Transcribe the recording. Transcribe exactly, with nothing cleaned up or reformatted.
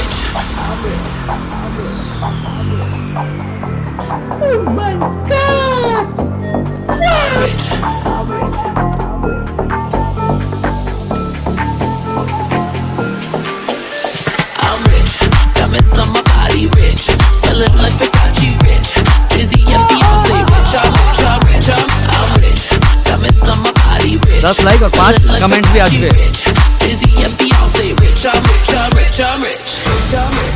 rich. Oh my God! I'm rich. I'm rich. Diamonds on my body, rich. Smelling like Versace, rich. Jay-Z and Beyonce, rich. I'm rich. I'm rich. I'm, I'm rich. Diamonds on my body, rich. दस like और पांच comments भी आज पे। Jay-Z and Beyonce, rich. I'm rich. I'm rich. I'm rich.